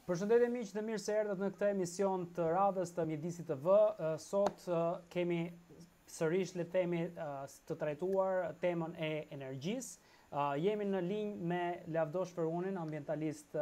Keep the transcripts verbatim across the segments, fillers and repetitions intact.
Përshëndetje miq dhe mirë se erdhët në këtë emision të radhës të Mjedisit T V. Sot kemi sërish le të themi të trajtuar temën e energjisë. Jemi në linjë me Lavdosh Ferunin, ambientalist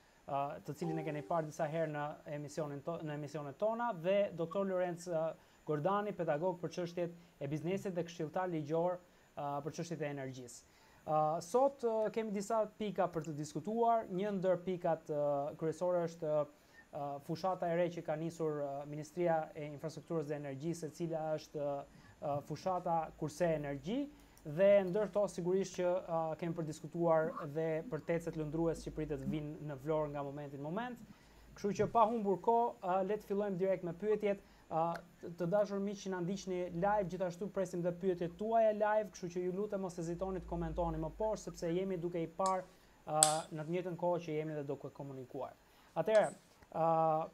të cilin e keni parë disa herë në emisionin to, në emisionet tona, dhe doktor Lorenz Gordani, pedagog për çështjet e biznesit dhe këshilltar ligjor për çështjet e energjisë. Uh, sot uh, kemi disa pika për të diskutuar. Një ndër pikat uh, kryesore është uh, fushata e re që ka nisur uh, Ministria e Infrastrukturës dhe Energjisë, e cila është uh, fushata kurse energji, dhe ndër to sigurisht që uh, kemi për diskutuar dhe për tecet lëndrues që pritet të vinë në Vlorë nga momenti në moment. Kështu që pa humbur kohë, uh, le të fillojmë direkt me pyetjet. Uh, të dashur miq që na ndiqni live, gjithashtu presim dhe pyetjet tuaja live, kështu që ju lutem mos hezitoni të komentoni më poshtë, sepse jemi duke i parë uh, në të njëjtën kohë që jemi dhe duke komunikuar. Atëherë, uh,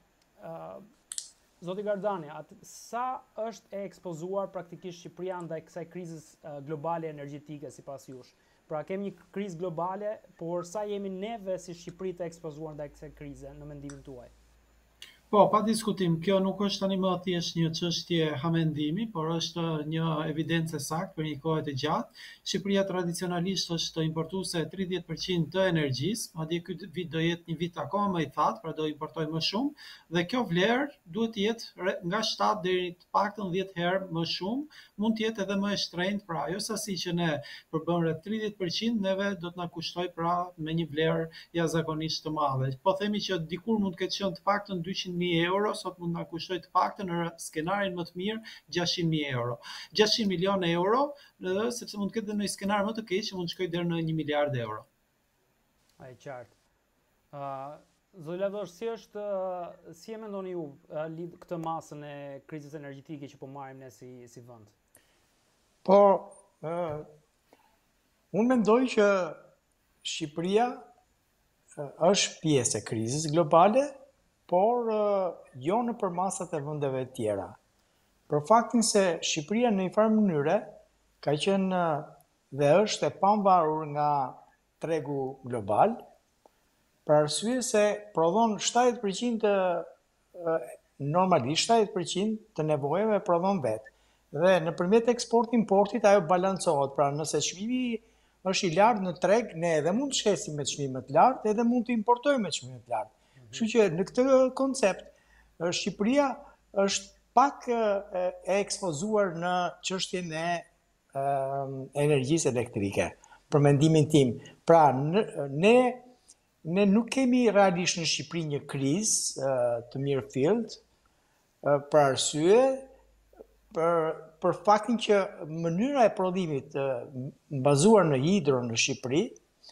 uh, zoti Gardani, at, sa është e ekspozuar praktikisht Shqipëria ndaj kësaj krizës uh, globale energjetike sipas jush? Pra kemi një krizë globale, por sa jemi neve si Shqipëri të ekspozuar ndaj kësaj krize në mendimin tuaj? Po, pa diskutim, kjo nuk është tani më thjesht një çështje hamendimi, por është një evidencë saktë për një kohë të gjatë. Shqipëria tradicionalisht është importuese tridhjetë përqind të energjisë, madje ky vit do jetë një vit akoma më i thatë, pra do importojmë më shumë, dhe kjo vlerë duhet të jetë nga shtatë deri të paktën dhjetë herë më shumë, mund të jetë edhe më e shtrenjtë, pra ajo sasi që ne përbën rreth tridhjetë përqind, neve do të na kushtoj pra me një vlerë jashtëzakonisht të madhe. Po themi që dikur mund të ketë qenë të paktën dyqind mijë euro, sot mund na kushtoj të paktën në skenarin më të mirë gjashtëqind mijë euro. gjashtëqind milionë euro, sepse mund të ketë në një skenar më të keq që mund të shkojë deri në një miliard euro. Ai qartë. Uh, Zoti Lavdosh, si është uh, si e mendoni ju uh, lidh këtë masën e krizës energjetike që po marrim ne si si vend? Po, uh, unë mendoj që Shqipëria uh, është pjesë e krizës globale, por uh, jo në përmasat e vendeve tjera. Për faktin se Shqipëria në një farë mënyre ka qenë uh, dhe është e pavarur nga tregu global, për arsye se prodhon shtatëdhjetë përqind të uh, normalisht shtatëdhjetë përqind të nevojave prodhon vetë. Dhe nëpërmjet eksport-importit ajo balancohet. Pra nëse çmimi është i lartë në treg, ne edhe mund të shkesim me çmime të lartë, edhe mund të importojmë me çmime të lartë. Kështu që në këtë koncept, Shqipëria është pak e ekspozuar në çështjen e energjisë elektrike, për mendimin tim. Pra, ne, ne nuk kemi realisht në Shqipëri një krizë të mirëfillt, për arsye, për, për faktin që mënyra e prodhimit bazuar në hidro në Shqipëri,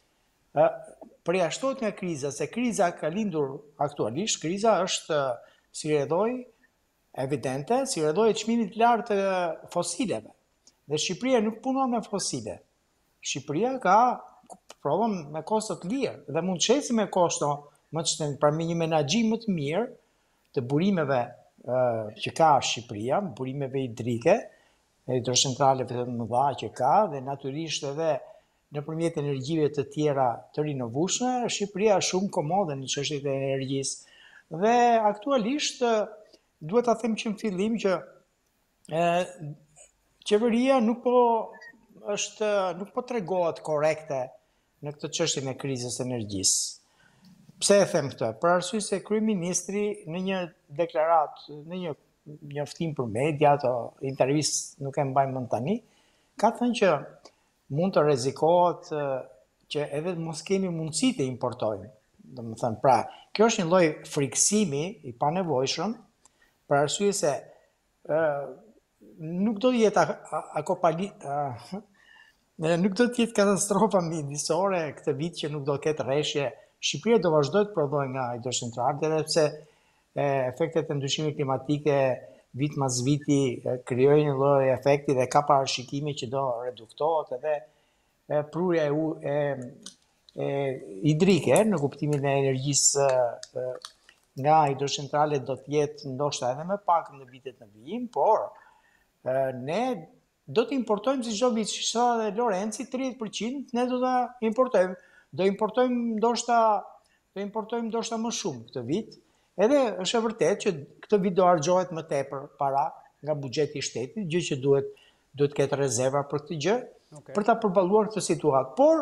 përjashtohet nga kriza, se kriza ka lindur aktualisht, kriza është si rrjedhoj evidente, si rrjedhoj e çmimit të lartë të fosileve. Dhe Shqipëria nuk punon me fosile. Shqipëria ka prodhon me kosto të lirë dhe mund të shesi me kosto më të shtrenjtë, pra me një menaxhim më të mirë të burimeve uh, që ka Shqipëria, burimeve hidrike, hidrocentraleve të mëdha që ka, dhe natyrisht edhe nëpërmjet energjive të tjera të rinovueshme, Shqipëria është shumë komode në çështjet e energjisë. Dhe aktualisht duhet ta them që në fillim që e, qeveria nuk po është nuk po tregohet korrekte në këtë çështje e krizës së energjisë. Pse e them këtë? Për arsye se kryeministri në një deklaratë, në një njoftim për media ato intervistë, nuk e mbaj mend tani, ka thënë që mund të rrezikohet që edhe mos kemi mundësi të importojmë. Domethënë, pra, kjo është një lloj friksimi i panevojshëm, për arsye se uh, nuk do të jetë akopali, uh, nuk do të jetë katastrofa mjedisore këtë vit që nuk do të ketë rreshje. Shqipëria do vazhdojë të prodhojë nga hidrocentralet, edhe pse efektet e ndryshimit klimatike vit mas viti krijojnë një lloj efekti dhe ka parashikime që do reduktohet edhe prurja e, e, e hidrike në kuptimin e energjisë nga hidrocentralet do të jetë ndoshta edhe më pak në vitet në vijim, por ne do të importojmë, si çdo vit, që dhe Lorenci, tridhjetë përqind ne do ta importojmë. Do importojmë ndoshta të importojmë ndoshta më shumë këtë vit, edhe është e vërtetë që këtë vit do harxohet më tepër para nga buxheti i shtetit, gjë që duhet duhet ketë rezerva për këtë gjë, Okay. për ta përballuar këtë situatë. Por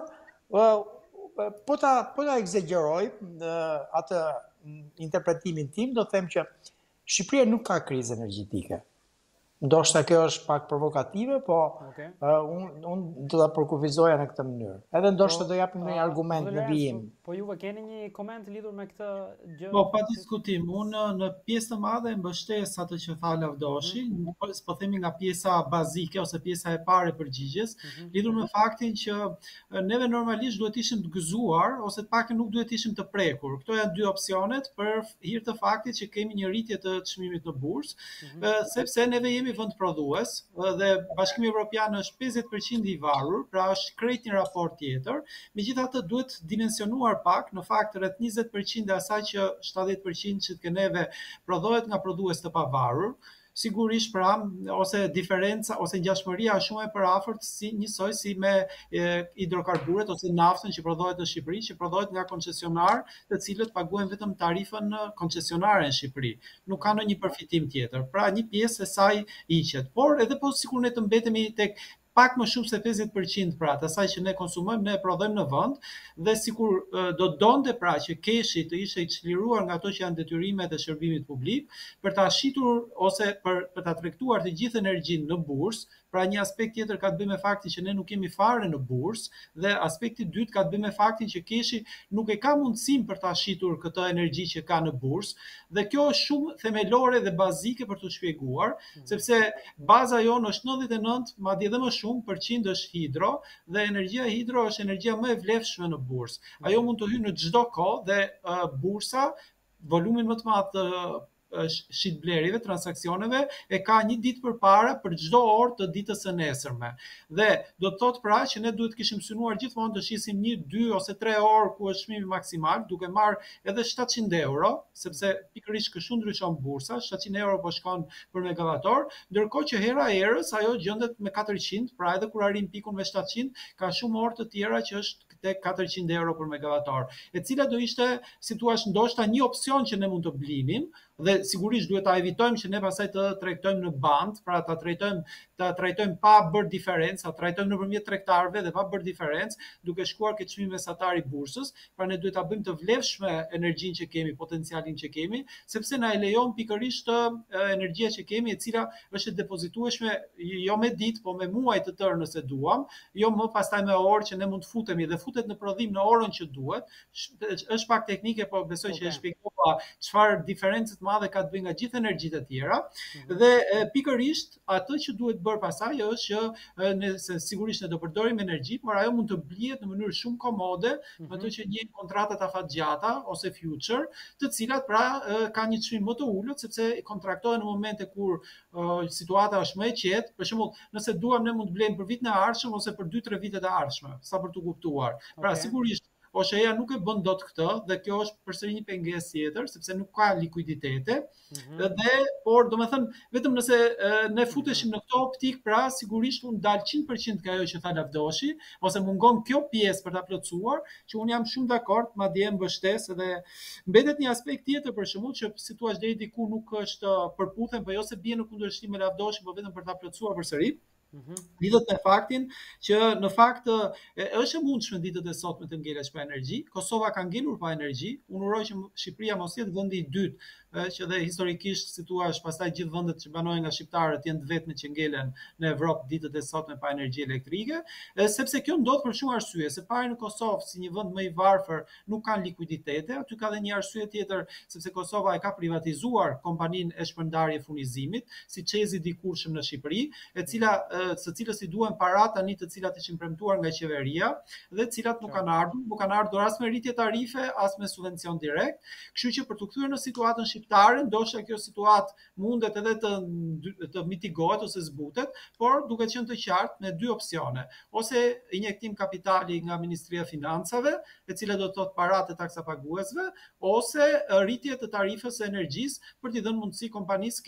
ë, po ta po ta egzageroj atë interpretimin tim, do them që Shqipëria nuk ka krizë energjetike. Ndoshta kjo është pak provokative, po Okay. uh, unë un do ta përkufizoja në këtë mënyrë. Edhe ndoshta Po, do japim një a, argument zotëre në Ernst, vijim. Po juve keni një koment lidhur me këtë gjë? Po, pa diskutim, unë në pjesë të madhe mbështes atë që tha Lavdoshi, po po themi nga pjesa bazike ose pjesa e parë e përgjigjes, Mhm. lidhur me faktin që e, neve normalisht duhet ishim të gëzuar ose të paktën nuk duhet ishim të prekur. Këto janë dy opsionet për hir të faktit që kemi një rritje të çmimit në bursë, Mhm. e, sepse neve jemi vend prodhues e, dhe Bashkimi Evropian është pesëdhjetë përqind i varur, pra është krejt një raport tjetër. Megjithatë duhet dimensionuar pak, në fakt rreth njëzet përqind e asaj që shtatëdhjetë përqind që të neve prodhohet nga prodhues të pavarur. Sigurisht pra, ose diferenca ose ngjashmëria është shumë e përafërt si njësoj si me e, hidrokarburet ose naftën që prodhohet në Shqipëri, që prodhohet nga koncesionar, të cilët paguajnë vetëm tarifën koncesionare në Shqipëri. Nuk ka ndonjë përfitim tjetër. Pra një pjesë e saj hiqet. Por edhe po sikur ne të mbetemi tek pak më shumë se pesëdhjetë përqind pra të asaj që ne konsumojmë, ne prodhojmë në vend dhe sikur e, do donte pra që keshi të ishte i çliruar nga ato që janë detyrimet e shërbimit publik për ta shitur ose për për ta tregtuar të gjithë energjinë në bursë. Pra një aspekt tjetër ka të bëjë me faktin që ne nuk kemi fare në bursë dhe aspekti i dytë ka të bëjë me faktin që keshi nuk e ka mundësinë për ta shitur këtë energji që ka në bursë dhe kjo është shumë themelore dhe bazike për të shpjeguar, sepse baza jonë është nëntëdhjetë e nëntë, madje edhe më shumë përqind është hidro dhe energjia hidro është energjia më e vlefshme në bursë. Ajo mund të hyjë në çdo kohë dhe uh, bursa, volumin më të madh të shitblerjeve, transaksioneve, e ka një ditë përpara për çdo orë të ditës së nesërme. Dhe do të thotë pra që ne duhet kishim synuar gjithmonë të shisim një, dy ose tre orë ku është çmimi maksimal, duke marrë edhe shtatëqind euro, sepse pikërisht kështu ndryshon bursa, shtatëqind euro po shkon për megavator, ndërkohë që hera erës ajo gjendet me katërqind, pra edhe kur arrin pikun me shtatëqind, ka shumë orë të tjera që është tek katërqind euro për megavator, e cila do ishte, si thua, ndoshta një opsion që ne mund të blinim, dhe sigurisht duhet ta evitojmë që ne pastaj të trajtojmë në band, pra ta trajtojmë ta trajtojmë pa bërë diferencë, ta trajtojmë nëpërmjet tregtarëve dhe pa bërë diferencë, duke shkuar ke çmimi mesatar i bursës, pra ne duhet ta bëjmë të vlefshme energjinë që kemi, potencialin që kemi, sepse na e lejon pikërisht energjia që kemi, e cila është e depozitueshme jo me ditë, po me muaj të tërë nëse duam, jo më pastaj me orë që ne mund të futemi dhe futet në prodhim në orën që duhet. Është pak teknike, po besoj që e shpjegova çfarë diferencë madhe ka të bëjë nga gjithë energjitë e tjera. Mm-hmm. Dhe e, pikërisht atë që duhet bërë pasaj është që e, ne, se sigurisht ne do përdorim energji, por ajo mund të blihet në mënyrë shumë komode, mm-hmm. me ato që njihen kontratat afatgjata ose future, të cilat pra e, ka një çmim më të ulët, sepse kontraktohen në momente kur e, situata është më e qetë. Për shembull, nëse duam ne mund të blejmë për vitin e ardhshëm ose për dy tre vitet e ardhshme, sa për të kuptuar. Pra okay. Sigurisht O S H E-ja nuk e bën dot këtë dhe kjo është përsëri një pengesë tjetër, sepse nuk ka likuiditete. Mm-hmm. Dhe por domethënë vetëm nëse e, ne futeshim mm-hmm. në këtë optik, pra sigurisht mund dalqind përqind nga ajo që tha Lavdoshi, ose mungon kjo pjesë për ta plotësuar, që un jam shumë dakord, madje mbështes edhe mbetet një aspekt tjetër për shembull që si thua deri diku nuk është përputhen, po jo se bie në kundërshtim me Lavdoshin, por vetëm për ta plotësuar përsëri. Mm-hmm. Lidhet me faktin që në fakt e, është e mundshme ditët e sotme të ngelesh pa energji. Kosova ka ngelur pa energji. Unë uroj që Shqipëria mos jetë vendi i dytë, që dhe historikisht si thua, pastaj gjithë vendet që banojnë nga shqiptarët janë të vetme që ngelen në Evropë ditët e sotme pa energji elektrike, sepse kjo ndodh për shumë arsye. Se pari në Kosovë si një vend më i varfër nuk kanë likuiditete, aty ka edhe një arsye tjetër, sepse Kosova e ka privatizuar kompaninë e shpërndarje furnizimit, si Çezi dikurshëm në Shqipëri, e cila së cilës i duhen parat tani të cilat ishin premtuar nga qeveria dhe të cilat nuk kanë ardhur, nuk kanë ardhur as me rritje tarife, as me subvencion direkt. Kështu që për të kthyer në situatën shqiptare, ndoshta kjo situatë mundet edhe të të mitigohet ose zbutet, por duke qenë të qartë me dy opsione. Ose injektim kapitali nga Ministria e Financave, e cila do të thotë paratë e taksapaguesve, ose rritje të tarifës së energjisë për t'i dhënë mundësi kompanisë kesh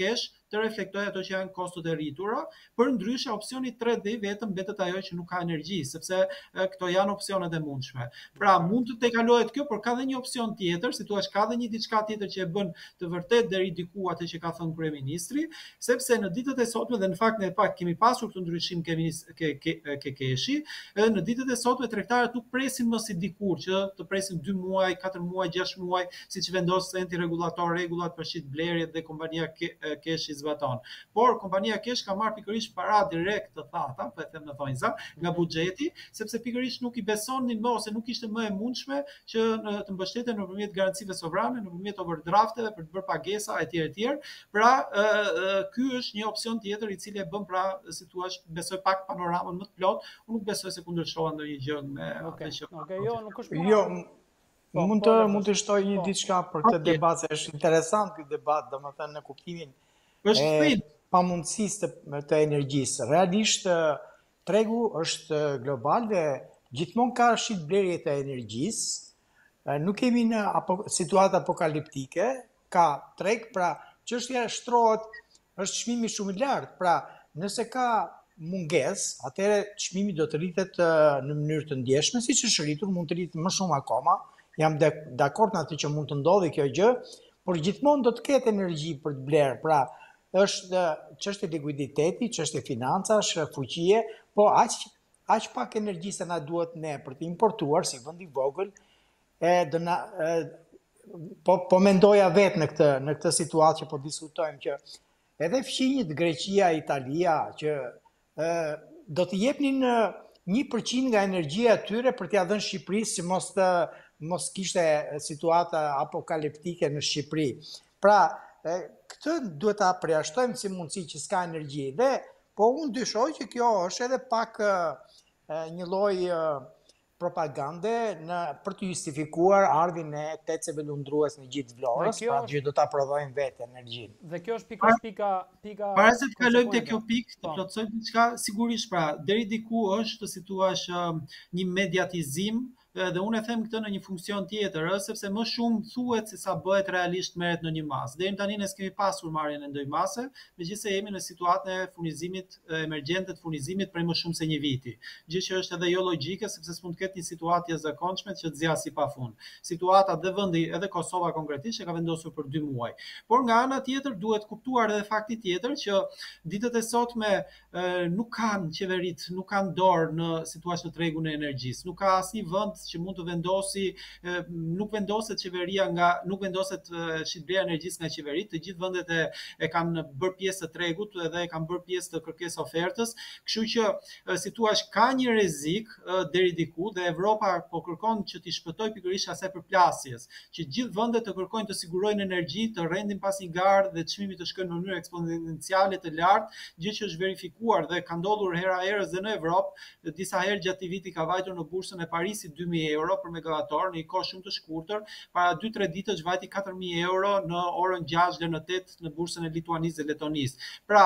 të reflektojë ato që janë kostot e rritura. Për ndryshe opsioni tre D vetëm mbetet ajo që nuk ka energji, sepse këto janë opsionet e mundshme. Pra mund të tejkalohet kjo, por ka dhe një opsion tjetër, si thua, ka dhe një diçka tjetër që e bën të vërtet deri diku atë që ka thënë kryeministri, sepse në ditët e sotme dhe në fakt ne pak kemi pasur këtë ndryshim ke ke ke, ke keshi, edhe në ditët e sotme tregtarët nuk presin më si dikur që të presin dy muaj, katër muaj, gjashtë muaj, siç vendos enti rregullator rregullat për shit blerjet dhe kompania ke, kesh i zbaton. Por kompania kesh ka marrë pikërisht para direkt të thata, po e them në thonjza, nga buxheti, sepse pikërisht nuk i besonin më ose nuk ishte më e mundshme që në, të mbështeten nëpërmjet garancive sovrane, nëpërmjet overdrafteve për të bërë pagesa etj etj. Pra, ky është një opsion tjetër i cili e bën, pra, si thua, besoj pak panoramën më të plot. Unë nuk besoj se kundërshtohen ndonjë gjë me atë që. Okej, jo, nuk është. Jo, mund të mund të shtoj një diçka për këtë debat, se është interesant ky debat, domethënë në kuptimin e pamundësisë të, të energjisë. Realisht tregu është global dhe gjithmonë ka shitblerje të energjisë. Nuk kemi në apo, situatë apokaliptike, ka treg, pra çështja shtrohet, është çmimi shumë i lartë. Pra, nëse ka mungesë, atëherë çmimi do të rritet në mënyrë të ndjeshme, siç është rritur, mund të rritet më shumë akoma. Jam dakord në atë që mund të ndodhi kjo gjë, por gjithmonë do të ketë energji për të blerë. Pra, është çështje likuiditeti, çështje financash, fuqie, po aq aq pak energji sa na duhet ne për të importuar si vend i vogël, e do na e, po po mendoja vetë në këtë në këtë situatë që po diskutojmë, që edhe fqinjët Greqia, Italia, që e, do të jepnin një përqind nga energjia e tyre për t'ia dhënë Shqipërisë, që mos të mos kishte situata apokaliptike në Shqipëri. Pra, e, këtë duhet ta përjashtojmë si mundësi që s'ka energji. Dhe po unë dyshoj që kjo është edhe pak e, një lloj propagande në, për të justifikuar ardhin e teceve lundrues në gjithë Vlorës, pra që do ta prodhojnë vetë energjinë. Dhe kjo është pika pika pika Para se të kalojmë te kjo pikë, të plotësojmë diçka, sigurisht, pra, deri diku është, si thua, një mediatizim. Dhe unë e them këtë në një funksion tjetër, sepse më shumë thuhet se sa bëhet realisht merret në një masë. Deri tani ne s'kemi pasur marrjen e ndonjë mase, megjithëse jemi në situatën e furnizimit emergjente të furnizimit prej më shumë se një viti. Gjë që është edhe jo logjike, sepse s'mund të ketë një situatë jashtëzakonshme që të zgjasë pafund. Situata dhe vendi, edhe Kosova konkretisht, e ka vendosur për dy muaj. Por nga ana tjetër duhet kuptuar edhe fakti tjetër që ditët e sotme nuk kanë qeverit, nuk kanë dorë në situatën e tregun e energjisë. Nuk ka asnjë vend që mund të vendosi, nuk vendoset qeveria nga, nuk vendoset shitblerja e energjisë nga qeverit, të gjithë vendet e, e kanë bërë pjesë të tregut edhe e kanë bërë pjesë të kërkesë ofertës, kështu që si thua, ka një rrezik deri diku dhe Evropa po kërkon që t'i shpëtojë pikërisht asaj përplasjes, që gjithë vendet të kërkojnë të sigurojnë energji, të rendin pas një garë dhe çmimi të shkojnë në mënyrë eksponenciale të lartë, gjë që është verifikuar dhe ka ndodhur hera herës dhe në Evropë, disa herë gjatë këtij viti ka vajtur në bursën e Parisit dy mijë euro për megavator në një kohë shumë të shkurtër, para dy tre ditësh vajti katër mijë euro në orën gjashtë dhe në tetë në bursën e Lituanisë dhe Letonisë. Pra,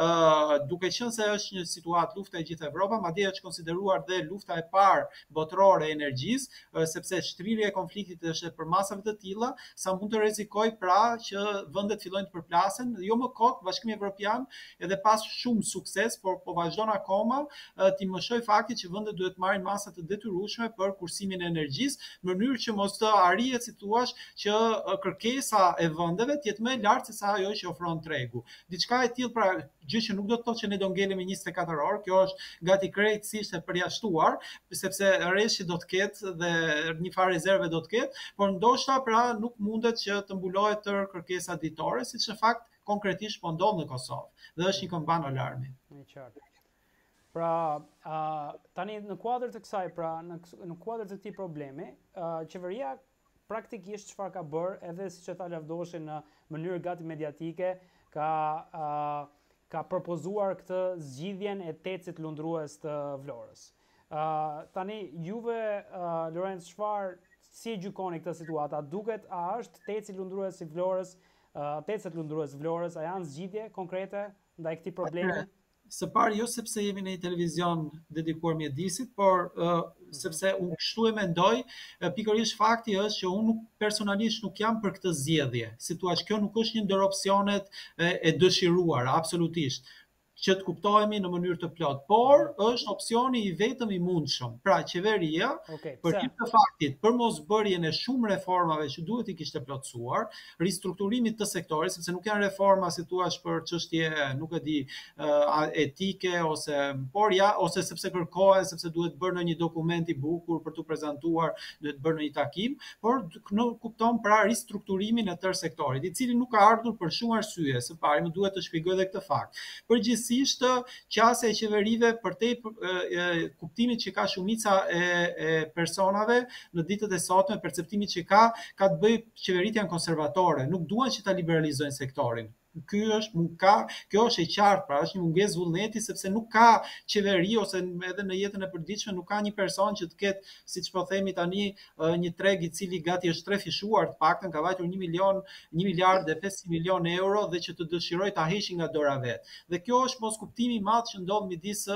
ë duke qenë se është një situatë lufta e gjithë Evropa, madje është konsideruar dhe lufta e parë botërore e energjisë, sepse shtrirja e konfliktit është për masave të tilla, sa mund të rrezikoj pra që vendet fillojnë të përplasen, jo më kot, Bashkimi Evropian edhe pas shumë sukses, por po vazhdon akoma të mëshoj fakti që vendet duhet marrin masa të detyrueshme për kursimin e energjisë, në mënyrë që mos të arrihet, si thua, që kërkesa e vendeve të jetë më e lartë se sa ajo që ofron tregu. Diçka e tillë, pra, gjë që nuk do të thotë që ne do ngelemi njëzet e katër orë, kjo është gati krejtësisht e përjashtuar, sepse rreshi do të ketë dhe një farë rezerve do të ketë, por ndoshta pra nuk mundet që të mbulohet tërë kërkesa ditore, siç në fakt konkretisht po ndodh në Kosovë. Dhe është një këmbën alarmi. Në qartë. Pra, uh, tani në kuadër të kësaj, pra në, në kuadër të këtij problemi, uh, qeveria praktikisht çfarë ka bërë, edhe siç e tha Lavdoshi në mënyrë gati mediatike, ka uh, ka propozuar këtë zgjidhjen e tecit lundrues të Vlorës. Uh, tani juve, uh, Lorenz, çfarë, si e gjykoni këtë situatë? A duket, a është teci lundrues i Vlorës, uh, tecet lundrues Vlorës, a janë zgjidhje konkrete ndaj këtij problemi? Së pari jo sepse jemi në një televizion dedikuar mjedisit, por uh, sepse unë kështu e mendoj, uh, pikërisht fakti është që unë nuk, personalisht nuk jam për këtë zgjedhje. Si thua, kjo nuk është një ndër opsionet e, e dëshiruara, absolutisht, që të kuptohemi në mënyrë të plot, por është opsioni i vetëm i mundshëm. Pra, qeveria, okay, për hir të faktit, për mosbërjen e shumë reformave që duhet i kishte plotësuar, ristrukturimit të sektorit, sepse nuk janë reforma, si thua, për çështje, nuk e di, etike ose por ja, ose sepse kërkohet, sepse duhet bërë në një dokument i bukur për të prezantuar, duhet bërë në një takim, por në kupton pra ristrukturimin e tërë sektorit, i cili nuk ka ardhur për shumë arsye. Së pari, më duhet të shpjegoj edhe këtë fakt. Përgjithsisht qasja e qeverive përtej kuptimit që ka shumica e, e personave në ditët e sotme, perceptimit që ka, ka të bëjë qeverit janë konservatore, nuk duan që ta liberalizojnë sektorin. Ky është mund ka, kjo është e qartë, pra është një mungesë vullneti sepse nuk ka qeveri ose edhe në jetën e përditshme nuk ka një person që të ketë, siç po themi tani, një treg i cili gati është tre fishuar, të paktën ka vajtur një milion, një miliard e pesëqind milion euro dhe që të dëshiroj ta heqë nga dora vet. Dhe kjo është mos kuptimi i madh që ndodh midis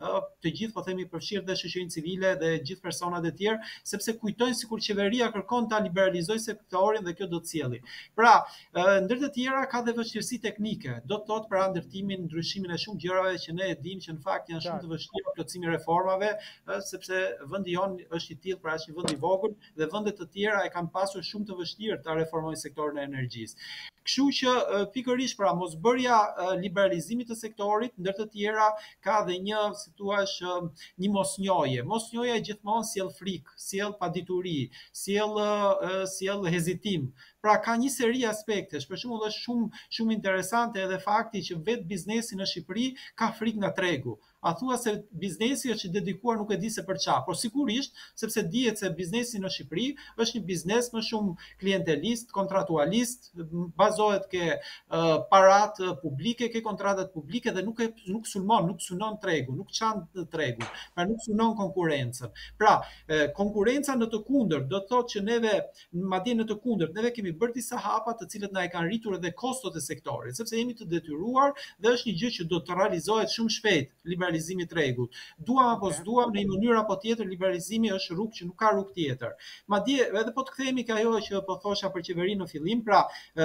të gjithë, po themi përfshirë dhe shoqërinë civile dhe gjithë personat e tjerë, sepse kujtojnë sikur qeveria kërkon ta liberalizojë sektorin dhe kjo do të sjellë. Pra, ndër të tjera ka dhe vështirësi teknike, do të thotë pra ndërtimin, ndryshimin e shumë gjërave që ne e dimë që në fakt janë shumë të vështira plotësimi reformave, sepse vendi jon është i tillë, pra është një vend i vogël dhe vende të tjera e kanë pasur shumë të vështirë ta reformojnë sektorin e energjisë. Kështu që pikërisht pra mosbërja liberalizimit të sektorit, ndër të tjera ka dhe një, si thua, një mosnjohje. Mosnjohja gjithmonë sjell frikë, sjell padituri, sjell sjell hezitim. Pra ka një seri aspektesh, për shembull është shumë shumë interesante edhe fakti që vetë biznesi në Shqipëri ka frikë nga tregu. A thua se biznesi është i dedikuar nuk e di se për çfarë, por sigurisht sepse dihet se biznesi në Shqipëri është një biznes më shumë klientelist, kontratualist, bazohet ke uh, parat publike, ke kontratat publike dhe nuk e nuk sulmon, nuk sunon tregu, nuk çan tregu, pra nuk sunon konkurrencën. Pra, eh, konkurenca në të kundërt do të thotë që neve, madje në të kundërt, neve kemi bërë disa hapa të cilët na e kanë rritur edhe kostot e sektorit, sepse jemi të detyruar dhe është një gjë që do të realizohet shumë shpejt, liberalizimi i tregut. Duam apo s'duam, në një mënyrë apo tjetër liberalizimi është rrugë që nuk ka rrugë tjetër. Madje edhe po të kthehemi ka ajo që po thosha për qeverinë në fillim, pra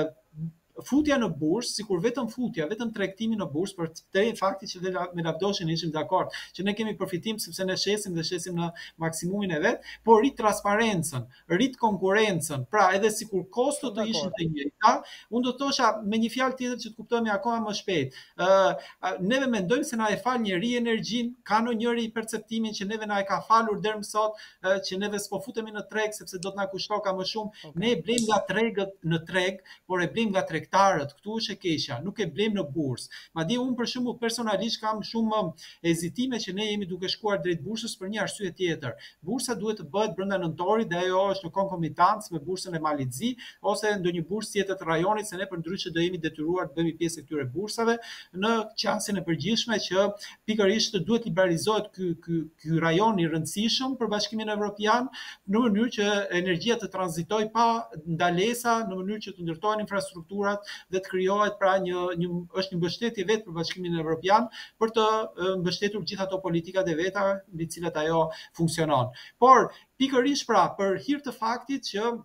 futja në bursë, sikur vetëm futja, vetëm tregtimi në bursë, për te fakti që dhe me Lavdoshin ishim dakord, që ne kemi përfitim sepse ne shesim dhe shesim në maksimumin e vet, por rrit transparencën, rrit konkurrencën. Pra, edhe sikur kostot të ishin të njëjta, unë do të thosha me një fjalë tjetër që të kuptojmë akoma më shpejt. Ë, uh, neve mendojmë se na e fal njëri energjinë, ka ndonjëri perceptimin që neve na e ka falur deri më sot, uh, që neve s'po futemi në treg sepse do të na kushto ka më shumë. Okay. Ne e blejmë nga tregët në treg, por e blejmë nga tregtarët. Këtu është e keqja, nuk e blejmë në bursë. Madje unë për shembull personalisht kam shumë hezitime që ne jemi duke shkuar drejt bursës për një arsye tjetër. Bursa duhet të bëhet brenda nëntorit dhe ajo është në konkomitancë me bursën e Malizzi ose ndonjë bursë tjetër të rajonit, se ne përndryshe do jemi detyruar të bëhemi pjesë e këtyre bursave në qasjen e përgjithshme që pikërisht duhet liberalizohet ky ky ky rajon i rëndësishëm për Bashkimin Evropian në mënyrë që energjia të tranzitojë pa ndalesa, në mënyrë që të ndërtohen infrastrukturat dhe të krijohet pra një një është një mbështetje vetë për Bashkimin Evropian për të mbështetur gjithë ato politikat e veta mbi të cilat ajo funksionon. Por pikërisht pra për hir të faktit që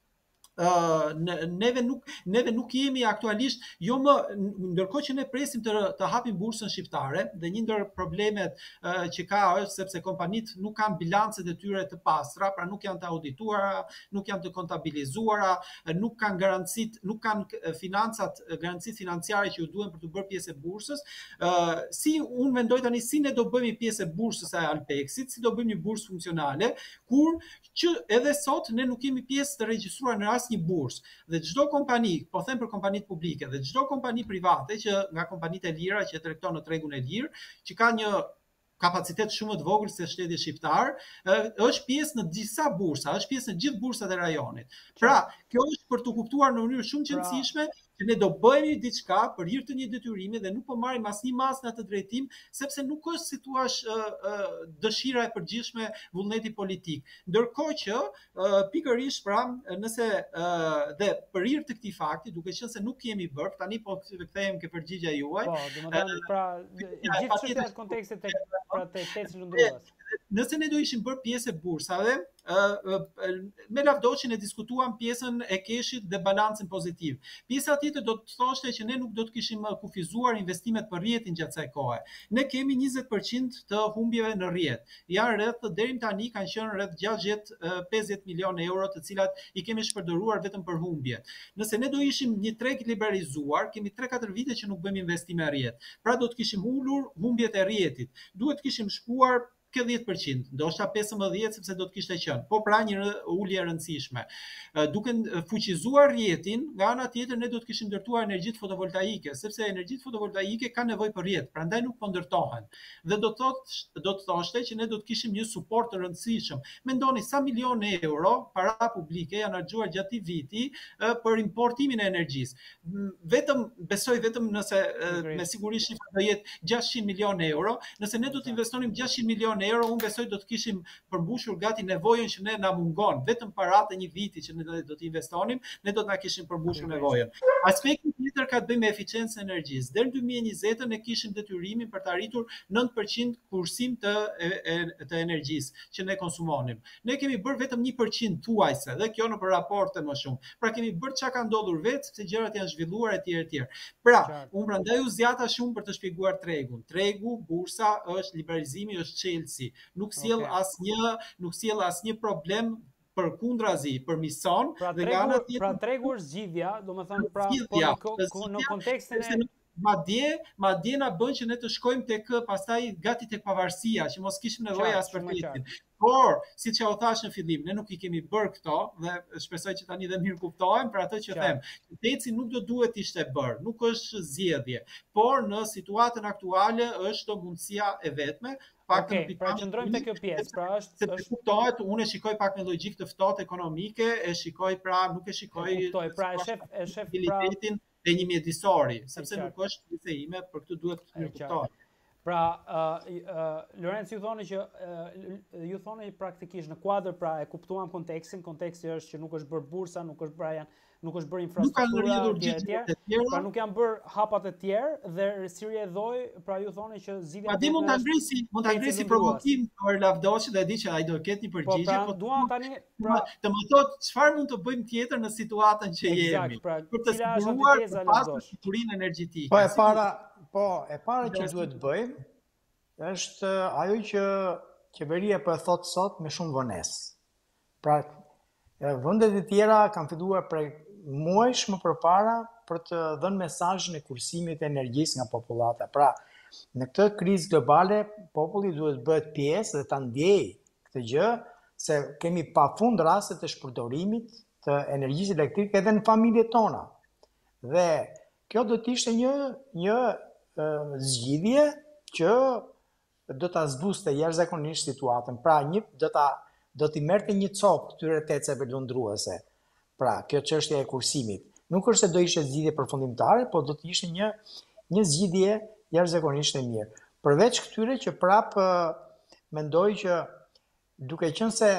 Uh, neve nuk neve nuk jemi aktualisht jo më ndërkohë që ne presim të të hapim bursën shqiptare dhe një ndër problemet uh, që ka është sepse kompanitë nuk kanë bilancet e tyre të pastra, pra nuk janë të audituara, nuk janë të kontabilizuara, nuk kanë garancit, nuk kanë financat, garancitë financiare që ju duhen për të bërë pjesë e bursës. Uh, si unë mendoj tani si ne do bëhemi pjesë e bursës së Alpexit, si do bëjmë një bursë funksionale, kur që edhe sot ne nuk jemi pjesë të regjistruar në një bursë dhe çdo kompani, po them për kompanitë publike dhe çdo kompani private që nga kompanitë e lira që tregton në tregun e lirë, që ka një kapacitet shumë të vogël se shteti shqiptar, është pjesë në disa bursa, është pjesë në gjithë bursat e rajonit. Pra, kjo është për të kuptuar në mënyrë shumë qëndësishme që ne do bëjmë diçka për hir të një detyrimi dhe nuk po marrim asnjë mas në atë drejtim, sepse nuk është si thua uh, uh, dëshira e përgjithshme vullneti politik. Ndërkohë që uh, pikërisht pra nëse uh, dhe për hir të këtij fakti, duke qenë se nuk kemi bërë, tani po kthehem ke përgjigjja juaj. Po, domethënë pra gjithë çështja e kontekstit tek pra te teci lundrues. Nëse ne do ishim bërë pjesë e bursave, me lavdoqin e diskutuam pjesën e keshit dhe balancin pozitiv. Pjesa tjetër do të thoshte që ne nuk do të kishim kufizuar investimet për rrjetin gjatë kësaj kohe. Ne kemi njëzet përqind të humbjeve në rrjet. Janë rreth deri tani kanë qenë rreth gjashtëdhjetë pesëdhjetë milionë euro, të cilat i kemi shpërdoruar vetëm për humbje. Nëse ne do ishim një treg liberalizuar, kemi tre katër vite që nuk bëjmë investime rrjet. Pra do të kishim ulur humbjet e rrjetit. Duhet kishim shkuar ke dhjetë përqind, ndoshta pesëmbëdhjetë sepse do të kishte qenë. Po pra një ulje e rëndësishme. Duke fuqizuar rrjetin, nga ana tjetër ne do të kishim ndërtuar energjitë fotovoltaike, sepse energjitë fotovoltaike kanë nevojë për rrjet, prandaj nuk po ndërtohen. Dhe do të thotë do të thoshte që ne do të kishim një suport të rëndësishëm. Mendoni sa milionë euro para publike janë harxuar gjatë këtij viti për importimin e energjisë. Vetëm besoj vetëm nëse me siguri shifra do jetë gjashtëqind milionë euro, nëse ne do të investonim gjashtëqind milionë euro, unë besoj do të kishim përmbushur gati nevojën që ne na mungon, vetëm paratë një viti që ne do të investonim, ne do të na kishim përmbushur nevojën. Aspekti tjetër ka të bëjë me eficiencën e energjisë. Deri në dy mijë e njëzet ne kishim detyrimin për të arritur nëntë përqind kursim të e, e, të energjisë që ne konsumonim. Ne kemi bërë vetëm një përqind thuajse, dhe kjo në për raporte më shumë. Pra kemi bërë çka ka ndodhur vetë, sepse gjërat janë zhvilluar etj etj. Pra, unë prandaj u zgjata shumë për të shpjeguar tregun. Tregu, bursa është liberalizimi, është çelësi. Nuk sjell okay. asnjë, nuk sjell asnjë problem përkundrazi, përmison. Pra tregu, tjetër, pra tregu është zgjidhja, domethënë pra zgjidhja, po në, në kontekstin e madje, madje na bën që ne të shkojmë tek pastaj gati tek pavarësia, që mos kishim nevojë as për tetin. Por, siç ja u thash në fillim, ne nuk i kemi bërë këto dhe shpresoj që tani dhe mirë kuptohem për atë që them. Teci nuk do duhet ishte bërë, nuk është zgjedhje, por në situatën aktuale është mundësia e vetme. Okej, okay, pra qëndrojmë te kjo pjesë, pra është se është kuptohet, unë e shikoj pak me logjikë të ftohtë ekonomike, e shikoj pra nuk e shikoj e kuptoj, pra e shef e shef pra e një mjedisori, sepse nuk është pjesë ime, për këtë duhet të mirë kuptohet. Pra, uh, uh, Lorenz ju thoni që uh, ju thoni praktikisht në kuadër, pra e kuptuam kontekstin, konteksti është që nuk është bërë bursa, nuk është bërë janë nuk është bërë infrastruktura etj. Pra nuk janë bërë hapat e tjerë dhe risirje e dhoj, pra ju thoni që zgjidhja Pa di mund ta ngrisi, mund ta ngrisi provokim për Lavdoçi dhe e di që ai do ketë një përgjigje, po pra duam tani pra të më thotë çfarë mund të bëjmë tjetër në situatën që jemi. Pra, për të siguruar pasur sigurinë energjetike. Po e para, po e para që duhet të bëjmë është ajo që qeveria po e thot sot me shumë vonesë. Pra vendet e tjera kanë filluar prej muajsh më përpara për të dhënë mesazhin e kursimit të energjisë nga popullata. Pra, në këtë krizë globale, populli duhet bëhet pjesë dhe ta ndjejë këtë gjë, se kemi pafund raste të shpërdorimit të energjisë elektrike edhe në familjet tona. Dhe kjo do të ishte një një uh, zgjidhje që do ta zbuste jashtëzakonisht situatën. Pra, një do ta do t'i merrte një copë këtyre teceve lundruese. Pra, kjo çështja e kursimit. Nuk është se do ishte zgjidhje përfundimtare, por do të ishte një një zgjidhje jashtëzakonisht e mirë. Përveç këtyre që prap mendoj që duke qenë se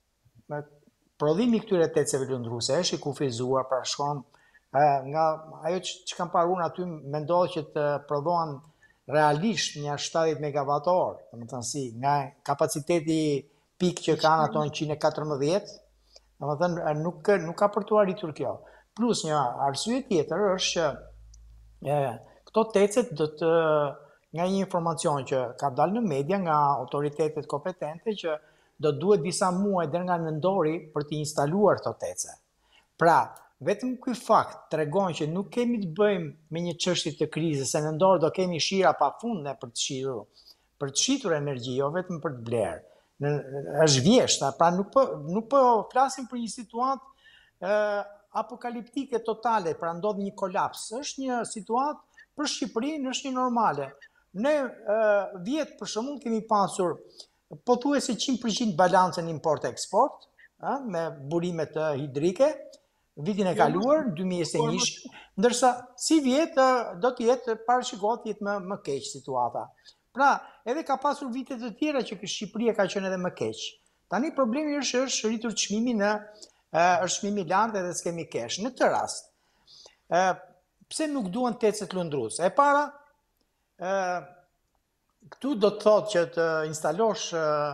prodhimi i këtyre teceve lundruese është i kufizuar, pra shkon nga ajo që kam parë unë aty, mendohet që të prodhohen realisht një shtatëdhjetë megawatt orë, domethënë si nga kapaciteti pik që kanë ato në njëqind e katërmbëdhjetë, domethënë nuk nuk ka për të arritur kjo. Plus një arsye tjetër është që e, këto tecet do të nga një informacion që ka dalë në media nga autoritetet kompetente që do duhet disa muaj deri nga nëntori për të instaluar këto tece. Pra, vetëm ky fakt tregon që nuk kemi të bëjmë me një çështje të krizës, se nëndor do kemi shira pafundme për të shitur, për të shitur energji, jo vetëm për të blerë. Në, është vjeshta, pra nuk po, nuk po flasim për një situatë eh, apokaliptike totale, pra ndodh një kolaps. Është një situatë për Shqipërinë, është një normale. Ne eh, vjet për shembull kemi pasur pothuajse njëqind përqind balancën import-eksport, me burimet hidrike, vitin e kaluar, dy mijë e njëzet e një, ndërsa si vjet do të jetë parashikohet jetë më më keq situata. Pra, edhe ka pasur vite të tjera që Shqipëria ka qenë edhe më keq. Tani problemi është është rritur çmimi në është çmimi i lartë edhe s'kemi kesh. Në këtë rast, ë pse nuk duan tecet lundrues? E para, ë këtu do të thotë që të instalosh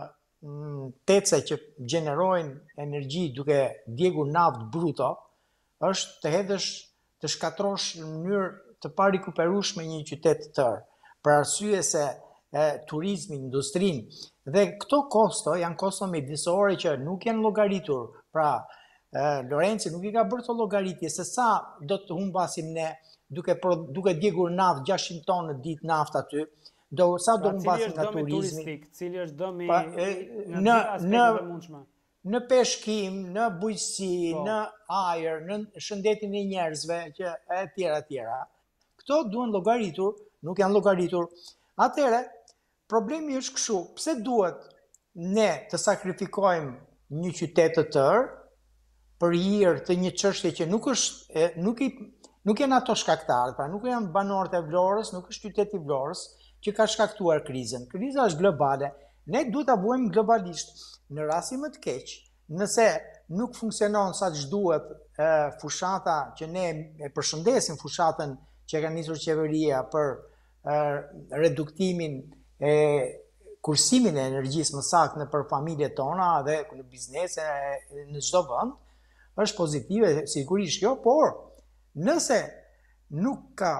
tece që gjenerojnë energji duke djegur naftë bruto, është të hedhësh, të shkatrosh në mënyrë të parikuperueshme një qytet të tërë, për arsye se e, turizmin, industrin, dhe këto kosto janë kosto mjedisorë që nuk janë llogaritur. Pra, e, Lorenci nuk i ka bërë të llogaritje se sa do të humbasim ne duke duke djegur naftë gjashtëqind tonë në ditë naftë aty. Do sa do humbasim nga turizmi. Cili është dëmi në në në peshkim, në bujqësi, në ajër, në shëndetin e njerëzve, që e tjera tjera. Këto duhen llogaritur, nuk janë llogaritur. Atëherë, problemi është kështu, pse duhet ne të sakrifikojmë një qytet të tërë për hir të një çështje që nuk është nuk i nuk janë ato shkaktarët, pra nuk janë banorët e Vlorës, nuk është qyteti i Vlorës që ka shkaktuar krizën. Kriza është globale. Ne duhet ta vuajmë globalisht. Në rastin më të keq, nëse nuk funksionon sa që duhet e, fushata që ne e përshëndesim fushatën që ka nisur qeveria për e, reduktimin e kursimin e energjisë më saktë në për familjet tona dhe në biznese në çdo vend, është pozitive sigurisht kjo, por nëse nuk ka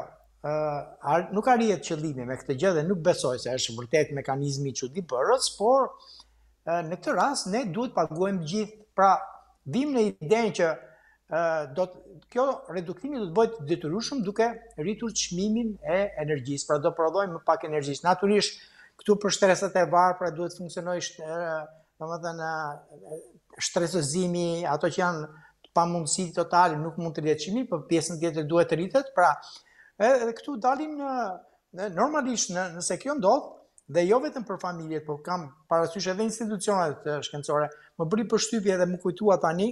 uh, nuk arrihet qëllimi me këtë gjë dhe nuk besoj se është vërtet mekanizmi i çuditbërës, por në këtë rast ne duhet paguajmë gjithë. Pra, vim në idenë që uh, do të, kjo reduktimi do të bëhet detyrueshëm duke rritur çmimin e energjisë. Pra do prodhojmë më pak energjisë. Natyrisht këtu për shtresat e varfra duhet të funksionojë, domethënë shtresëzimi, ato që janë pamundësi totale nuk mund të rritet çmimi, por pjesën tjetër duhet të rritet. Pra, edhe këtu dalim në normalisht në, nëse kjo ndodh, dhe jo vetëm për familjet, por kam parasysh edhe institucionet shkencore, më bëri përshtypje dhe më kujtua tani,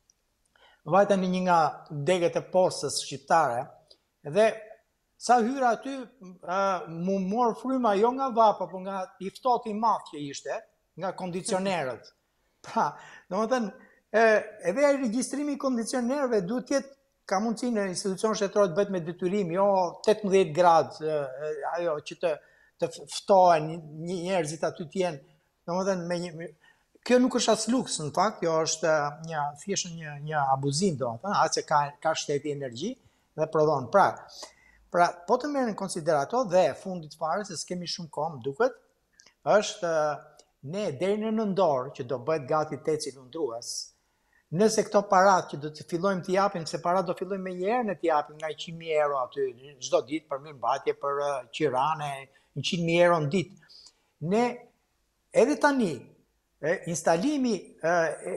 vajta në një nga degët e postës shqiptare, dhe sa hyra aty, uh, mu mor fryma jo nga vapa, por nga i ftohti i madh që ishte, nga kondicionerët. Pra, domethënë, edhe ai regjistrimi i kondicionerëve duhet të jetë, ka mundësi në institucion shtetëror të bëhet me detyrim, jo tetëmbëdhjetë gradë, ajo që të të ftohen njerëzit aty të jenë, domethënë me një, kjo nuk është as luks në fakt, kjo është një thjesht një një abuzim domethënë, atë që ka ka shteti energji dhe prodhon. Pra, pra po të merren në konsiderato dhe fundit fare se s'kemi shumë kohë, duket, është ne deri në nëntor që do bëhet gati teci lundrues. Nëse këto parat që do të fillojmë të japim, se parat do fillojmë me një herë në të japim nga njëqind mijë euro aty çdo ditë për mirëmbajtje, për qirane, njëqind mijë euro në ditë. Ne edhe tani e, instalimi e,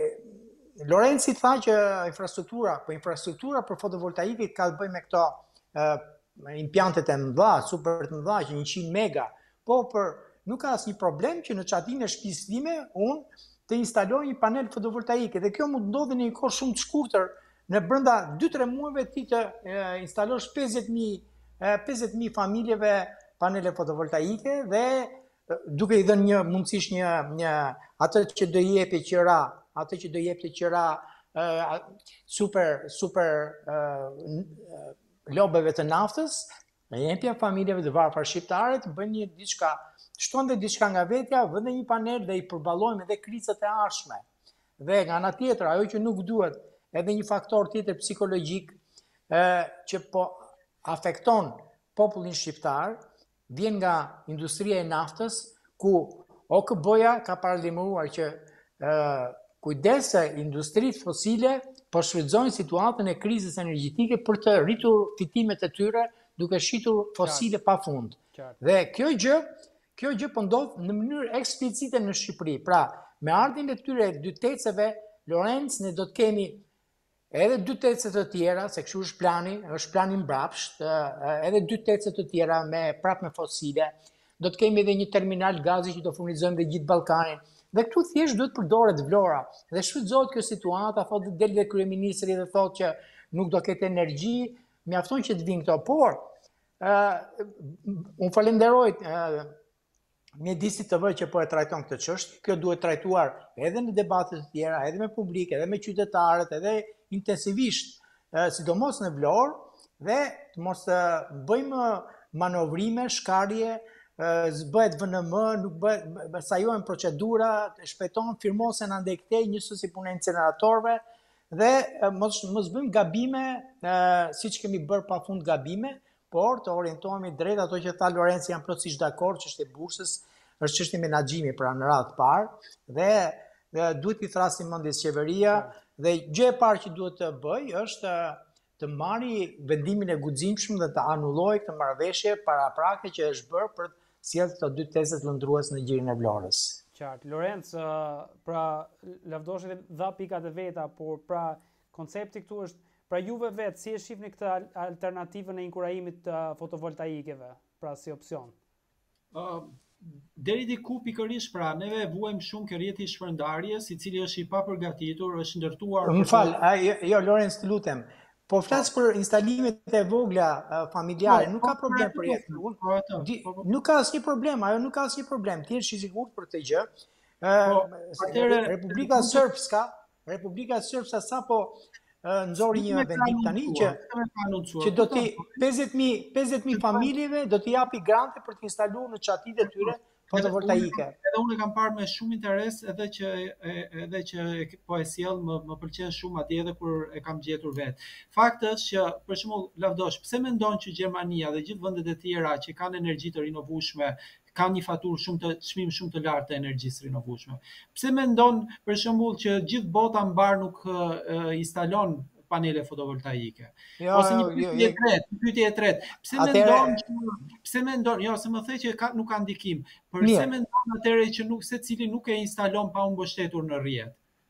e, Lorenci tha që infrastruktura, po infrastruktura për fotovoltaikë ka të bëjë me këto e, impjantet e mëdha, super të mëdha që njëqind mega, po për nuk ka asnjë problem që në çatinë e shtëpisë time unë të instaloj një panel fotovoltaike, dhe kjo mund ndodhi në një kohë shumë të shkurtër, në brenda dy tre muajve ti të e, instalosh pesëdhjetë mijë familjeve panele fotovoltaike dhe e, duke i dhënë një mundësish një një atë që do jepi qira, atë që do jepte qira e, super super e, lobeve të naftës, e jepja familjeve të varfër shqiptare të bëjnë një diçka, shton dhe diçka nga vetja, vënë një panel dhe i përballojmë edhe krizat e ardhshme. Dhe nga ana tjetër, ajo që nuk duhet, edhe një faktor tjetër psikologjik e, që po afekton popullin shqiptar, vjen nga industria e naftës, ku O K B-ja ka paralajmëruar që e, kujdes se industritë fosile po shfrytëzojnë situatën e krizës energjetike për të rritur fitimet e tyre duke shitur fosile pafund. Dhe kjo gjë Kjo gjë po ndodh në mënyrë eksplicite në Shqipëri. Pra, me ardhin e këtyre dy teceve, Lorenz, ne do të kemi edhe dy tece të tjera, se kështu është plani, është plani mbrapsht, edhe dy tece të tjera me prap me fosile. Do të kemi edhe një terminal gazi që do furnizojmë dhe gjithë Ballkanin. Dhe këtu thjesht duhet përdoret vlora. Dhe shfrytëzohet kjo situata, thotë del dhe kryeministri dhe thotë që nuk do ketë energji, mjafton që të vinë këto, por uh, unë falenderoj uh, mjedisit të vë që po e trajton këtë çështje. Kjo duhet trajtuar edhe në debate të tjera, edhe me publik, edhe me qytetarët, edhe intensivisht, uh, sidomos në Vlorë, dhe të mos të bëjmë manovrime, shkarje, zbëhet V N M, nuk bëhet, sajojnë procedura, shpejton, firmosen andej këtej, njësoj si punë e inceneratorëve, dhe mos, mos bëjmë gabime, si që kemi bërë pa fund gabime, por të orientohemi drejt ato që tha Lorenzi, janë plotësisht dakord, çështja e bursës, është çështje menaxhimi pra në radhë të parë, dhe, dhe duhet i thrasim mendjes qeveria, dhe gjë e parë që duhet të bëj është të marri vendimin e guximshëm dhe të anullojë këtë marrëveshje paraprake që është bërë për të sjellë këto dy tezet lëndrues në gjirin e Vlorës. Qartë. Lorenz, pra lavdoshit dha pikat e veta, por pra koncepti këtu është, pra juve vetë, si e shihni këtë alternativën e inkurajimit të fotovoltaikeve, pra si opsion? Uh, deri diku pikërisht, pra neve vuajmë shumë ke rrjeti i shpërndarjes, i cili është i papërgatitur, është ndërtuar. Më fal, jo, jo Lorenz, të lutem. Po flas për instalimet e vogla uh, familjare, nuk ka problem për jetë. Nuk ka asnjë problem, ajo nuk ka asnjë problem. Ti je i sigurt për këtë gjë. Uh, Republika Srpska, Republika Srpska sapo uh, nxori një vendim tani që që do të pesëdhjetë mijë familjeve do t'i japi grante për të instaluar në çatitë e tyre fotovoltaike. Edhe unë e kam parë me shumë interes, edhe që edhe që po e sjell më më pëlqen shumë atje edhe kur e kam gjetur vetë. Fakti është që për shembull Lavdosh, pse mendon që Gjermania dhe gjithë vendet e tjera që kanë energji të rinovueshme kanë një faturë shumë të çmim shumë të lartë të energjisë rinovueshme? Pse mendon për shembull që gjithë bota mbar nuk uh, instalon panele fotovoltaike? Jo, ose një pyetje e tretë, një pyetje e tretë. Pse mendon që pse mendon, jo, se më the që ka, nuk ka ndikim. Por pse mendon atëherë që nuk secili nuk e instalon pa u mbështetur në rrjet?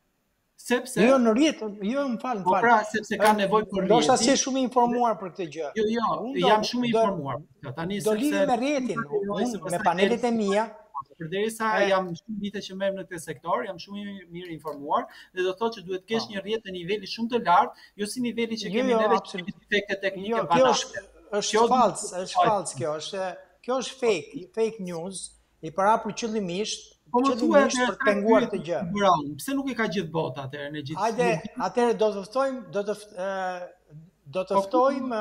Sepse Jo, në rrjet, jo, më fal, më fal. Po pra, sepse ka nevojë për rrjet. Do të je shumë i informuar për këtë gjë. Jo, jo, jam shumë i informuar. Tani do lidhi me rrjetin, me panelet e mia. Përderisa jam shumë vite që merrem në këtë sektor, jam shumë i mirë informuar dhe do thotë që duhet të kesh një rrjet në niveli shumë të lartë, jo si niveli që kemi neve që kemi defekte teknike banale. Kjo është është fals, është fals kjo, është kjo është fake, fake news, i parapur qëllimisht, qëllimisht për të penguar këtë gjë. Pse nuk e ka gjithë bota atëherë në gjithë? Hajde, atëherë do të ftojmë, do të do të ftojmë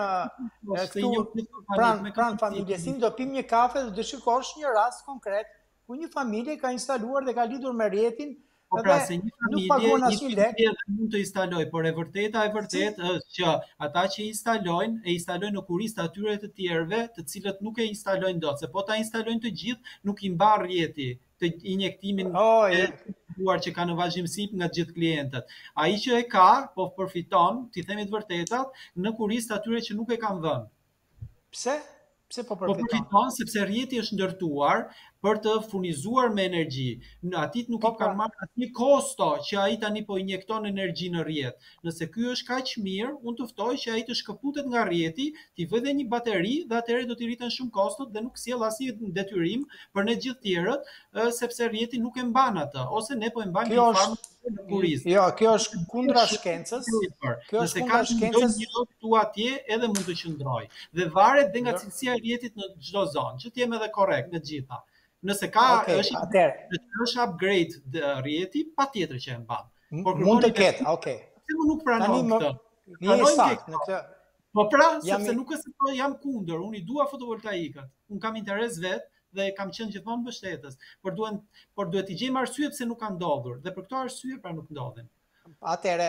këtu pranë pranë familjes tim, do pim një kafe dhe do shikosh një rast konkret ku një familje ka instaluar dhe ka lidhur me rrjetin, po pra se një familje një mund të instaloj, por e vërteta e vërtet është që ata që instalojnë, e instalojnë në kuristë atyre të tjerëve, të cilët nuk e instalojnë dot, se po ta instalojnë të gjithë, nuk i mban rrjeti të injektimin oh, e duar që ka në vazhdimsi nga gjithë klientët. Ai që e ka, po përfiton, ti themi të vërtetat, në kuristë atyre që nuk e kanë vënë. Pse? Pse po përfiton? Po përfiton sepse rrjeti është ndërtuar për të furnizuar me energji. Në atit nuk po, i kanë marrë asnjë kosto që ai tani po injekton energji në rrjet. Nëse ky është kaq mirë, unë të ftoj që ai të shkëputet nga rrjeti, t'i vë dhe një bateri dhe atëherë do t'i rriten shumë kostot dhe nuk sjell asnjë detyrim për ne gjithë tjerët, sepse rrjeti nuk e mban atë, ose ne po e mbajmë një farmë në kurizë. Jo, kjo është kundra shkencës. Kjo është kundra shkencës. Nëse ka tu atje edhe mund të qëndrojë. Dhe varet dhe nga cilësia e rrjetit në çdo zonë, që të jemi edhe korrekt në të gjitha. Nëse ka okay, është, është upgrade dhe rrjeti, patjetër që e mban. Por mund të ketë, okay. Pse më nuk pranon këtë? Pranoj sakt në këtë. Po pra, sepse nuk është se jam kundër, unë i dua fotovoltaikat. Unë kam interes vet dhe kam qenë gjithmonë mbështetës, por duhen por duhet i gjejmë arsye pse nuk ka ndodhur dhe për këtë arsye pra nuk ndodhin. Atëre,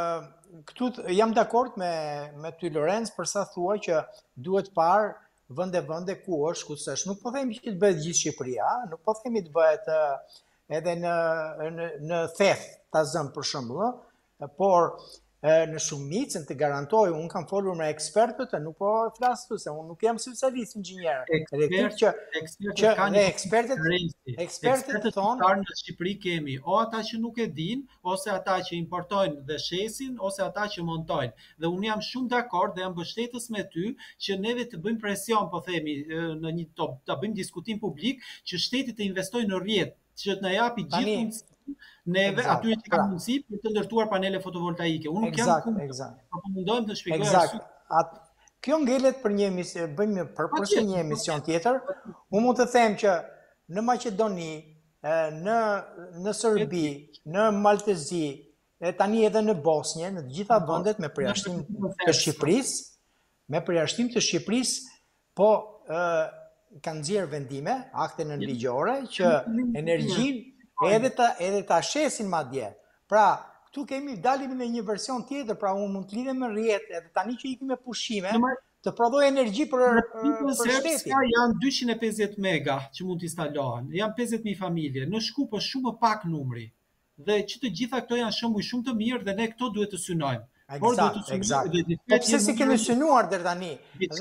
ë këtu jam dakord me me ty Lorenz për sa thua që duhet parë vende vende ku është, ku s'është. Nuk po themi që të bëhet gjithë Shqipëria, nuk po themi të bëhet edhe në në në theth ta zëm për shembull, por në shumicën të garantoj, unë kam folur me ekspertët, nuk po flas këtu se unë nuk jam specialist inxhinier. Ekspertët që që ne ekspertët ekspertët thonë në Shqipëri kemi o ata që nuk e dinë, ose ata që importojnë dhe shesin, ose ata që montojnë. Dhe unë jam shumë dakord dhe jam mbështetës me ty që neve të bëjmë presion, po themi, në një top, ta bëjmë diskutim publik që shteti të investojë në rrjet, që të na japi gjithë mundësi neve atyre që kanë mundësi për të ndërtuar panele fotovoltaike. Unë nuk jam kundër, por mundohem të shpjegoj arsye. Kjo ngelet për një emision, bëjmë përse një emision tjetër. Unë mund të them që në Maqedoni, në në Serbi, në Maltezi, e tani edhe në Bosnjë, në të gjitha vendet me përjashtim të Shqipërisë, me përjashtim të Shqipërisë, po kanë nxjerrë vendime, akte nënligjore që energjinë edhe ta edhe ta shesin madje. Pra, këtu kemi dalim në një version tjetër, pra unë mund të lidhem me rrjetë, edhe tani që ikim me pushime, të prodhoj energji për për shtetin. Janë dyqind e pesëdhjetë mega që mund të instalohen. Janë pesëdhjetë mijë familje. Në Shkup është shumë pak numri. Dhe që të gjitha këto janë shembuj shumë të mirë dhe ne këto duhet të synojmë. Eksakt, eksakt. Po pse si kemi synuar deri tani?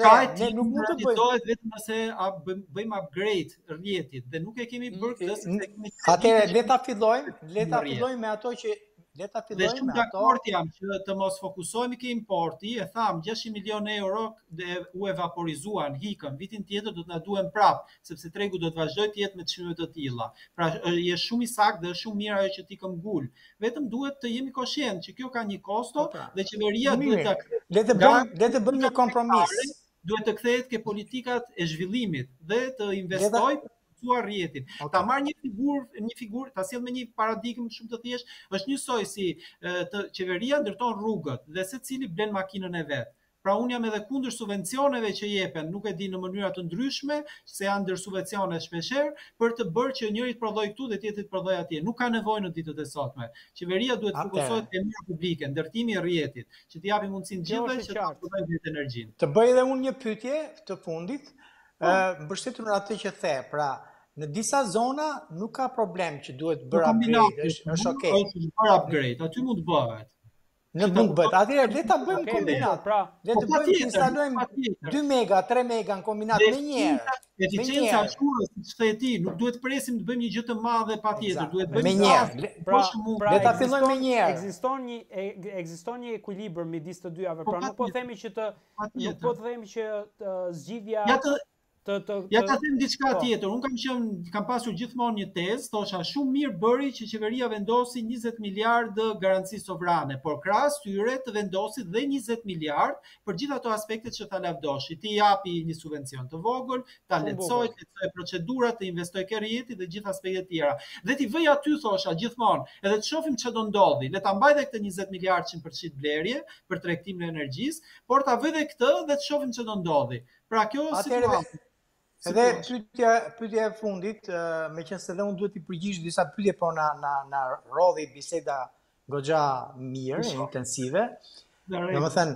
Ne nuk mund të bëjmë vetëm nëse bëjmë upgrade rrjetit dhe nuk e kemi bërë këtë sepse kemi. Atëherë le ta fillojmë, le ta fillojmë me ato që le ta Dhe fillojmë shumë me ato. dakord jam që të mos fokusohemi ke importi, e tham gjashtëqind milionë euro dhe u evaporizuan, hikën, vitin tjetër do të na duhen prap, sepse tregu do të vazhdojë të jetë me çmime të tilla. Pra është shumë i saktë dhe është shumë mirë ajo që ti këm ngul. Vetëm duhet të jemi koshient që kjo ka një kosto dhe qeveria duhet ta Le të bëjmë le të bëjmë një kompromis. Duhet të kthehet ke politikat e zhvillimit dhe të investojë rrjetin. Okay. Ta marr një figurë, një figurë, ta sjell me një paradigmë shumë të thjeshtë, është njësoj si të qeveria ndërton rrugët dhe secili blen makinën e vet. Pra unë jam edhe kundër subvencioneve që jepen, nuk e di në mënyra të ndryshme, se janë ndër subvencione shpeshherë për të bërë që njëri të prodhojë këtu dhe tjetri të prodhojë atje. Nuk ka nevojë në ditët e sotme. Qeveria duhet të fokusohet te mira publike, ndërtimi i rrjetit, që të japi mundësinë gjithëve që të prodhojnë vetë energjinë. Të bëj edhe unë një pyetje të fundit, mbështetur në atë që the, pra në disa zona nuk ka problem që duhet bërë upgrade, është okay. Është bërë upgrade, aty mund bëhet. Në mund bëhet. Atëherë le ta bëjmë kombinat. Pra, le të bëjmë të instalojmë dy mega, tre mega në kombinat me njëherë. Eficienca e shkurës, siç the ti, nuk duhet presim të bëjmë një gjë të madhe patjetër, duhet bëjmë me njëherë. Pra, pra le ta fillojmë me njëherë. Ekziston një ekziston një ekuilibër midis të dyave. Pra nuk po themi që të nuk po themi që zgjidhja Të, të, ja ta them diçka tjetër. Unë kam qenë kam pasur gjithmonë një tezë, thosha shumë mirë bëri që qeveria vendosi njëzet miliardë garanci sovrane, por krahas tyre të vendosi dhe njëzet miliardë për gjithë ato aspektet që ta lavdoshi. Ti japi një subvencion të vogël, ta lehtësoj, të lehtësoj procedurat, të investoj ke rrjeti dhe gjithë aspektet tjera. Dhe ti vëj aty thosha gjithmonë, edhe të shohim ç'do ndodhi. Le ta mbaj edhe këtë njëzet miliardë që përfshin blerje për tregtimin e energjisë, por ta vëj edhe këtë dhe të shohim ç'do ndodhi. Pra kjo situatë. Edhe pyetja pyetja e fundit, meqense edhe unë duhet të përgjigj disa pyetje, po na na na rodhi biseda goxha mirë, intensive. Domethënë,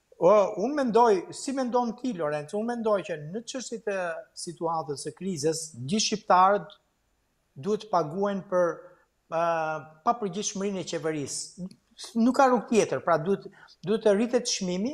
unë mendoj, si mendon ti Lorenzo, unë mendoj që në çështjet e situatës së krizës, gjithë shqiptarët duhet të paguajnë për papërgjegjshmërinë e qeverisë. Nuk ka rrugë tjetër, pra duhet duhet të rritet çmimi,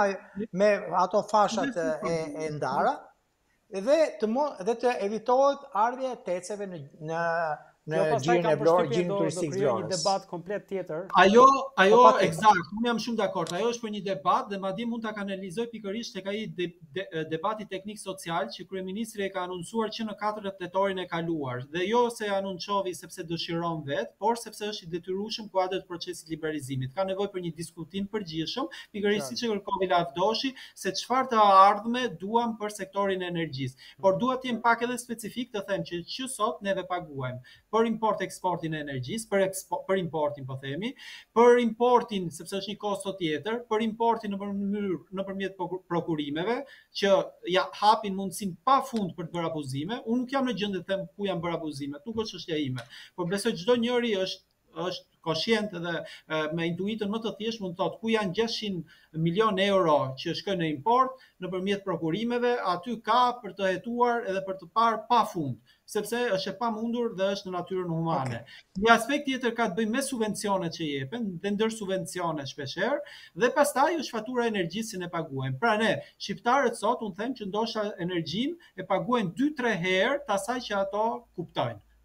me ato fashat e, e ndara. Dhe të dhe të evitohet ardhja e teceve në në në gjirin e Vlorës, gjirin turistik të Vlorës. Një debat komplet tjetër. Ajo, ajo eksakt, unë jam shumë dakord. Ajo është për një debat dhe madje mund ta kanalizoj pikërisht tek ai de, de, debati teknik social që kryeministri e ka anoncuar që në katërt tetorin e kaluar. Dhe jo se anoncovi sepse dëshiron vet, por sepse është i detyrueshëm kuadër të procesit liberalizimit. Ka nevojë për një diskutim përgjithshëm, pikërisht siç e kërkoi Lavdoshi, se çfarë të ardhme duam për sektorin e energjisë. Por dua të jem pak edhe specifik të them që që sot neve paguajmë për import eksportin e energjisë, për ekspo, për importin po themi, për importin sepse është një kosto tjetër, për importin në mënyrë nëpërmjet prokurimeve që ja hapin mundësinë pafund për të bërë abuzime. Unë nuk jam në gjendje të them ku janë bërë abuzimet, nuk është çështja ime, por besoj çdo njeri është është koshient dhe me intuitën më të thjeshtë mund të thotë ku janë gjashtëqind milion euro që shkojnë në import nëpërmjet prokurimeve, aty ka për të hetuar edhe për të parë pafund, sepse është e pamundur dhe është në natyrën humane. Okay. Një aspekt tjetër ka të bëjë me subvencionet që jepen, dhe ndër subvencione shpeshherë, dhe pastaj është fatura e energjisë që ne paguajmë. Pra ne, shqiptarët sot unë them që ndoshta energjinë e paguajnë dy tre herë të asaj që ato kuptojnë. Pra,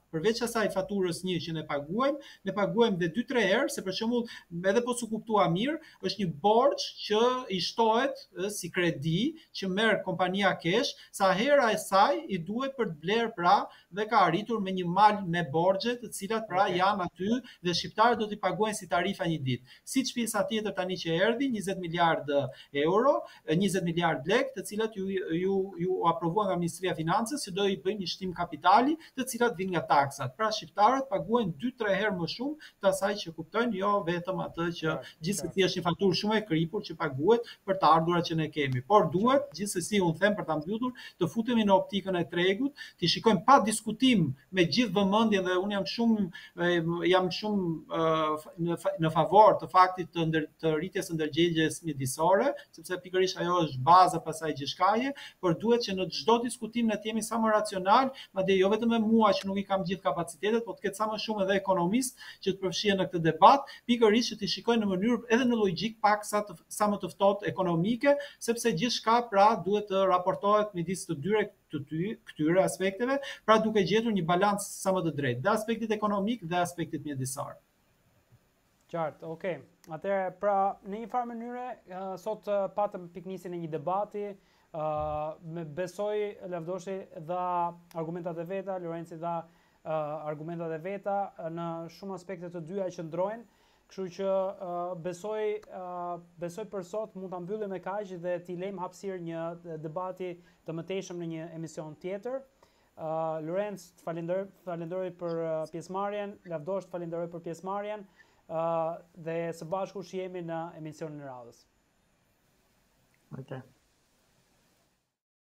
Përveç asaj faturës një që ne paguajmë, ne paguajmë dhe dy tre herë, se për shembull, edhe po su kuptua mirë, është një borxh që i shtohet si kredi që merr kompania kesh, sa hera e saj i duhet për të blerë pra dhe ka arritur me një mal me borxhe të cilat pra okay. janë aty dhe shqiptarët do t'i paguajnë si tarifa një ditë. Siç pjesa tjetër tani që erdhi, njëzet miliard euro, njëzet miliard lek, të cilat ju ju ju aprovuan nga Ministria e Financës që do i bëjnë një shtim kapitali, të cilat vijnë nga taksat. Pra shqiptarët paguajnë dy tre herë më shumë të asaj që kuptojnë, jo vetëm atë që gjithsesi është një faturë shumë e kripur që paguhet për të ardhurat që ne kemi. Por duhet gjithsesi unë them për ta mbyllur, të futemi në optikën e tregut, të shikojmë pa diskutim me gjithë vëmendjen dhe unë jam shumë jam shumë në në favor të faktit të, ndër, të rritjes së ndërgjegjes mjedisore, sepse pikërisht ajo është baza pasaj gjithçkaje, por duhet që në çdo diskutim ne të jemi sa më racional, madje jo vetëm me mua që nuk i kam gjithë kapacitetet, por të ketë sa më shumë edhe ekonomist që të përfshihen në këtë debat, pikërisht që të shikojnë në mënyrë edhe në logjik pak sa të, sa më të ftohtë ekonomike, sepse gjithçka pra duhet të raportohet midis të dyre të ty, këtyre aspekteve, pra duke gjetur një balancë sa më të drejtë, dhe aspektit ekonomik dhe aspektit mjedisor. Qartë, okay. Atëherë, pra, në një farë mënyre, uh, sot uh, patëm piknisin e një debati, uh, me besoj Lavdoshi dha argumentat e veta, Lorenci dha uh, argumentat e veta, uh, në shumë aspekte të dyja që ndrojnë, kështu që uh, besoj, uh, besoj për sot mund ta mbyllim me kaq dhe t'i lejmë hapësirë një debati të mëtejshëm në një emision tjetër. Uh, Lorenz, të falenderoj, falenderoj për uh, pjesëmarrjen, Lavdosh, të falenderoj për pjesëmarrjen. Uh, dhe së bashku shihemi në emisionin e radhës. Okay.